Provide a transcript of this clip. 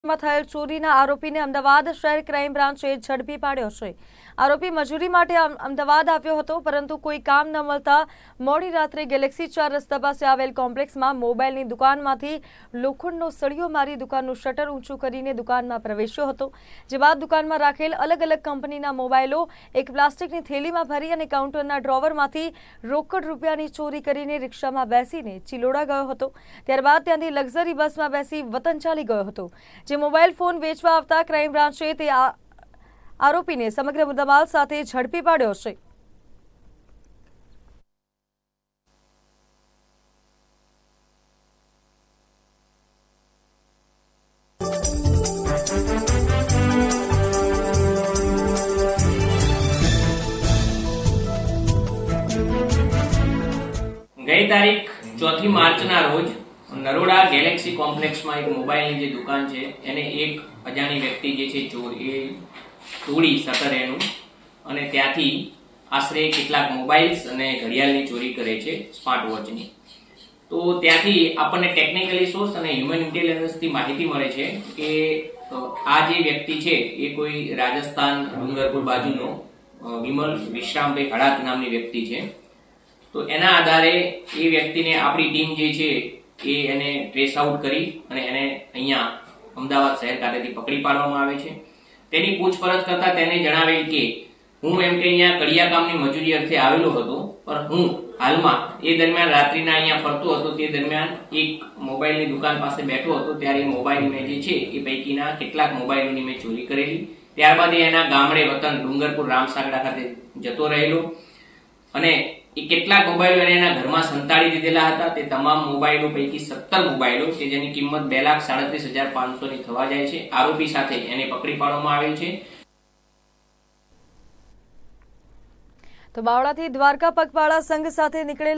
માં થયેલ ચોરીના આરોપીને અમદાવાદ શહેર ક્રાઇમ બ્રાન્ચે ઝડપી પાડ્યો છે। આરોપી મજૂરી માટે અમદાવાદ આવ્યો હતો, પરંતુ કોઈ કામ ન મળતા મોડી રાત્રે ગેલેક્સી 4 રસ્તા પાસે આવેલ કોમ્પ્લેક્સમાં મોબાઈલની દુકાનમાંથી લોખંડનો સળિયો મારી દુકાનનું શટર ઊંચું કરીને દુકાનમાં પ્રવેશ્યો હતો। જે બાદ દુકાનમાં રાખેલ અલગ અલગ કંપનીના મોબાઈલો એક પ્લાસ્ટિકની થેલીમાં ભરી અને કાઉન્ટરના ડ્રોવરમાંથી રોકડ રૂપિયાની ચોરી કરીને રિક્ષામાં બેસીને ચિલોડા ગયો હતો। ત્યારબાદ ત્યાંથી લક્ઝરી બસમાં બેસી વતન ચાલી ગયો હતો। જે મોબાઈલ ફોન વેચવા આવતા ક્રાઇમ બ્રાન્ચે તે આરોપીને સમગ્ર મુદ્દામાલ સાથે ઝડપી પાડ્યો છે। गई तारीख 4 मार्चना रोज नरोड़ा गैलेक्सी कॉम्प्लेक्स में एक मोबाइल की दुकान है एने एक अजाणी व्यक्ति जे छे चोर ए तोड़ी शटर एनु अने त्याथी आश्रे કેટલાક મોબાઈલ્સ અને ઘડિયાળની ચોરી કરે છે સ્માર્ટ વોચની। તો ત્યાંથી આપણને ટેકનિકલી સોર્સ અને હ્યુમન ઇન્ટેલિજન્સ થી માહિતી મળે છે કે આ જે વ્યક્તિ છે એ કોઈ રાજસ્થાન ડુંગરપુર બાજુનો વિમલ વિશ્રામભાઈ હળાત નામની વ્યક્તિ છે। તો એના આધારે એ વ્યક્તિને આપણી ટીમ જે છે એ એને ટ્રેસ આઉટ કરી અને એને અહીંયા અમદાવાદ શહેર ખાતેથી પકડી પાડવામાં આવે છે। તેની પૂછપરછ કરતા તેને જણાવેલ કે હું એમ કે અહીંયા કડિયા કામની મજૂરી અર્થે આવેલો હતો, પણ હું હાલમાં એ દરમિયાન રાત્રિના અહીંયા ફરતો હતો। તે દરમિયાન એક મોબાઈલની દુકાન પાસે બેઠો હતો, ત્યારે મોબાઈલ મેં જે છે એ પૈકીના કેટલાક મોબાઈલોની મેં ચોરી કરેલી। ત્યારબાદ એના ગામડે વતન ડુંગરપુર રામસાગડા ખાતે જતો રહેલો અને એ કેટલાક મોબાઈલો એના ઘરમાં સંતાડી દીધેલા હતા। તે તમામ મોબાઈલો પૈકી 17 મોબાઈલો કે જેની કિંમત 2,37,500 ની થવા જાય છે। આરોપી સાથે એને પકડી પાડવામાં આવેલ છે। તો બાવળાથી દ્વારકા પગપાળા સંઘ સાથે નીકળેલ